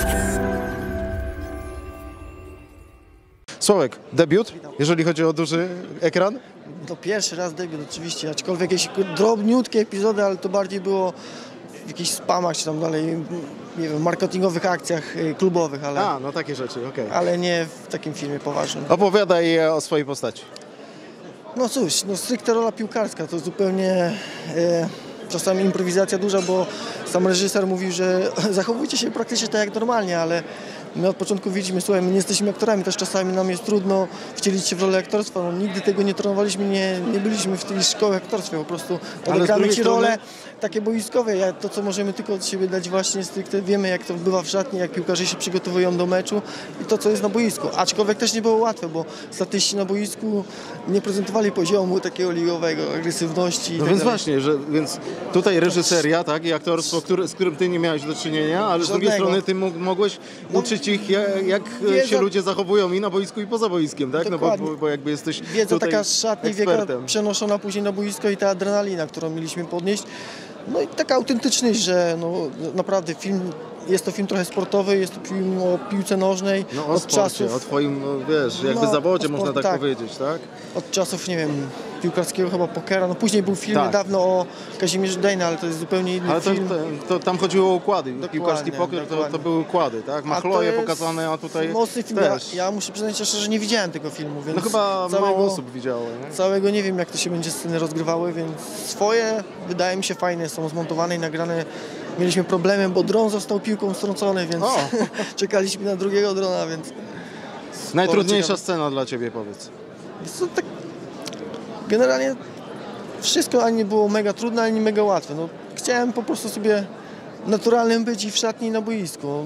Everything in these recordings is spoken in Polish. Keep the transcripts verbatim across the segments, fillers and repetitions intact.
Sławek, debiut, jeżeli chodzi o duży ekran? To pierwszy raz debiut oczywiście, aczkolwiek jakieś drobniutkie epizody, ale to bardziej było w jakichś spamach czy tam dalej, nie wiem, marketingowych akcjach klubowych, ale, A, no takie rzeczy, okej. Okay. ale nie w takim filmie poważnym. Opowiadaj o swojej postaci. No cóż, no stricte rola piłkarska, to zupełnie e, czasami improwizacja duża, bo sam reżyser mówił, że zachowujcie się praktycznie tak jak normalnie, ale my od początku widzimy, słuchaj, my nie jesteśmy aktorami, też czasami nam jest trudno wcielić się w rolę aktorstwa, no, nigdy tego nie trenowaliśmy, nie, nie byliśmy w tej szkole aktorstwa, po prostu odegramy ci strony... role takie boiskowe, ja, to co możemy tylko od siebie dać właśnie stricte, wiemy jak to bywa w szatni, jak piłkarze się przygotowują do meczu i to co jest na boisku, aczkolwiek też nie było łatwe, bo statyści na boisku nie prezentowali poziomu takiego ligowego, agresywności. No tak więc dalej. właśnie, że więc tutaj reżyseria, tak, i aktorstwo, który, z którym ty nie miałeś do czynienia, ale z drugiej Żadnego. strony ty mógł, mogłeś No, uczyć ich, jak, jak wiedza... się ludzie zachowują i na boisku, i poza boiskiem, tak? No bo, bo, bo jakby jesteś wiedza tutaj taka z szatni wieka ekspertem. przenoszona później na boisko i ta adrenalina, którą mieliśmy podnieść. No i taka autentyczność, że no, naprawdę film, jest to film trochę sportowy, jest to film o piłce nożnej, No o od sporcie, czasów, o twoim, no, wiesz, jakby No, zawodzie, o sport, można tak, tak. powiedzieć, tak? od czasów, nie wiem, piłkarskiego chyba pokera. No później był film Tak. niedawno o Kazimierzu Dejna, ale to jest zupełnie inny Ale to, film. to, to tam chodziło o układy. Dokładnie, Piłkarski poker to, dokładnie. to były układy, tak? A to Machloje jest pokazane, a tutaj mocny film. Ja, też. ja muszę przyznać szczerze, że nie widziałem tego filmu, więc No chyba całego, mało osób widziało, nie? całego nie wiem, jak to się będzie sceny rozgrywały, więc swoje, wydaje mi się, fajne są zmontowane i nagrane. Mieliśmy problemy, bo dron został piłką strącony, więc O. czekaliśmy na drugiego drona, więc Najtrudniejsza ciekawe. scena dla ciebie, powiedz. jest to tak generalnie wszystko ani nie było mega trudne, ani mega łatwe. No, chciałem po prostu sobie naturalnym być i w szatni i na boisku.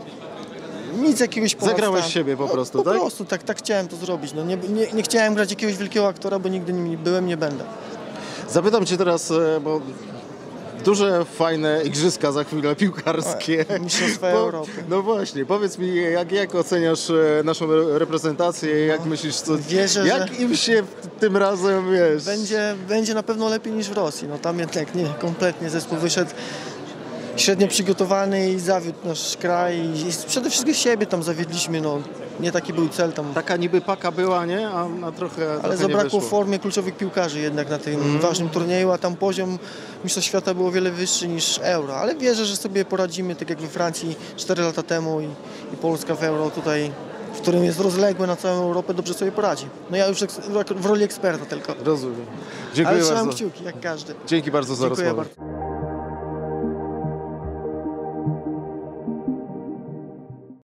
Nic jakiegoś ponad Zagrałeś stan. siebie po no, prostu, po tak? Po prostu tak, tak chciałem to zrobić. No, nie, nie, nie chciałem grać jakiegoś wielkiego aktora, bo nigdy nim nie byłem, nie będę. Zapytam cię teraz, e, bo duże, fajne igrzyska za chwilę piłkarskie. O, Mistrzostwa Bo- Europy. No właśnie, powiedz mi, jak, jak oceniasz e, naszą re- reprezentację, jak myślisz, co, Wierzę, jak że- im się w- tym razem, wiesz... Będzie, będzie na pewno lepiej niż w Rosji. No, tam jednak nie, kompletnie zespół wyszedł średnio przygotowany i zawiódł nasz kraj. I przede wszystkim siebie tam zawiedliśmy. No, nie taki był cel tam. Taka niby paka była, nie? A, a trochę, Ale trochę nie zabrakło wyszło. w formie kluczowych piłkarzy jednak na tym ważnym turnieju, a tam poziom mistrzostw świata było wiele wyższy niż Euro. Ale wierzę, że sobie poradzimy, tak jak we Francji cztery lata temu i, i Polska w Euro tutaj, w którym jest rozległe na całą Europę, dobrze sobie poradzi. No ja już eks- w roli eksperta tylko. Rozumiem. Dziękuję Ale trzymam bardzo. kciuki, jak każdy. Dzięki bardzo za Dziękuję rozmowę. bardzo.